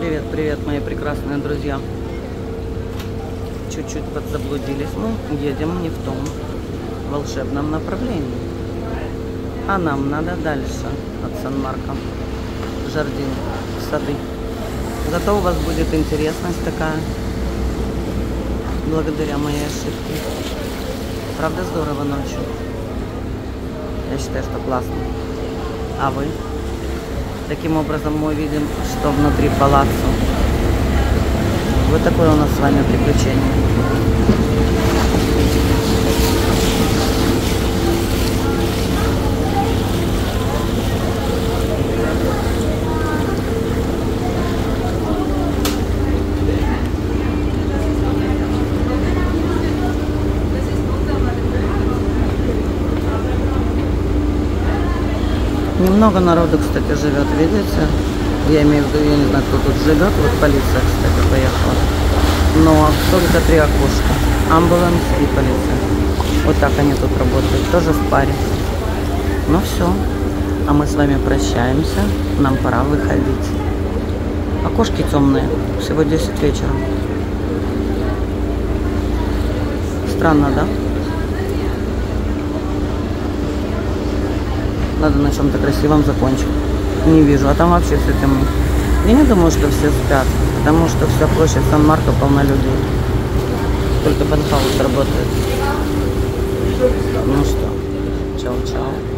Привет, привет, мои прекрасные друзья. Чуть-чуть подзаблудились. Мы едем не в том волшебном направлении. А нам надо дальше от Сан-Марко. Жардин, сады. Зато у вас будет интересность такая. Благодаря моей ошибке. Правда, здорово ночью. Я считаю, что классно. А вы? Таким образом мы увидим, что внутри палаццо. Вот такое у нас с вами приключение. Немного народу, кстати, живет, видите? Я имею в виду, я не знаю, кто тут живет. Вот полиция, кстати, поехала. Но только 3 окошка. Амбуланс и полиция. Вот так они тут работают. Тоже в паре. Ну все. А мы с вами прощаемся. Нам пора выходить. Окошки темные. Всего 10 вечера. Странно, да? Надо на чем-то красивом закончить. Не вижу. А там вообще все темно. Я не думаю, что все спят. Потому что вся площадь Сан-Марко полна людей. Только пентхаус работает. Ну что, чао-чао.